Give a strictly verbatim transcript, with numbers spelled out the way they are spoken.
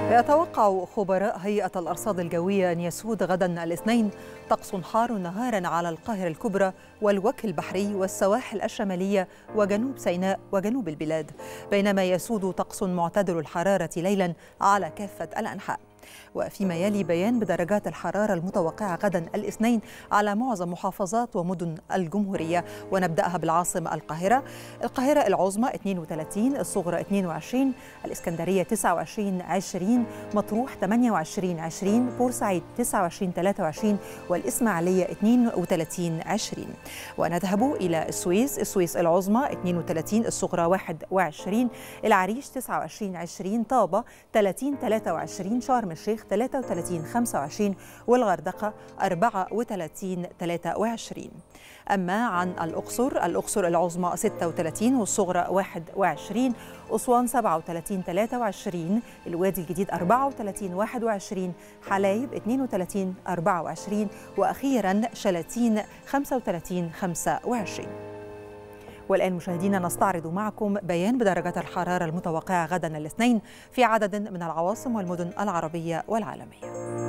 يتوقع خبراء هيئة الأرصاد الجوية أن يسود غدا الاثنين طقس حار نهارا على القاهرة الكبرى والوجه البحري والسواحل الشمالية وجنوب سيناء وجنوب البلاد، بينما يسود طقس معتدل الحرارة ليلا على كافة الأنحاء. وفيما يلي بيان بدرجات الحرارة المتوقعة غدا الاثنين على معظم محافظات ومدن الجمهورية، ونبدأها بالعاصمة القاهرة. القاهرة العظمى اثنين وثلاثين، الصغرى اثنين وعشرين، الإسكندرية تسعة وعشرين عشرين، مطروح ثمانية وعشرين عشرين، بورسعيد تسعة وعشرين ثلاثة وعشرين، والإسماعيلية اثنين وثلاثين عشرين. ونذهب إلى السويس. السويس العظمى اثنين وثلاثين، الصغرى واحد وعشرين، العريش تسعة وعشرين عشرين، طابة ثلاثين ثلاثة وعشرين، شرم الشيخ ثلاثة وثلاثين خمسة وعشرين، والغردقة أربعة وثلاثين ثلاثة وعشرين. أما عن الأقصر، الأقصر العظمى ستة وثلاثين والصغرى واحد وعشرين، أسوان سبعة وثلاثين ثلاثة وعشرين، الوادي الجديد أربعة وثلاثين واحد وعشرين، حلايب اثنين وثلاثين أربعة وعشرين، وأخيرا شلاتين خمسة وثلاثين خمسة وعشرين. والآن مشاهدينا نستعرض معكم بيان بدرجات الحرارة المتوقعة غدا الاثنين في عدد من العواصم والمدن العربية والعالمية.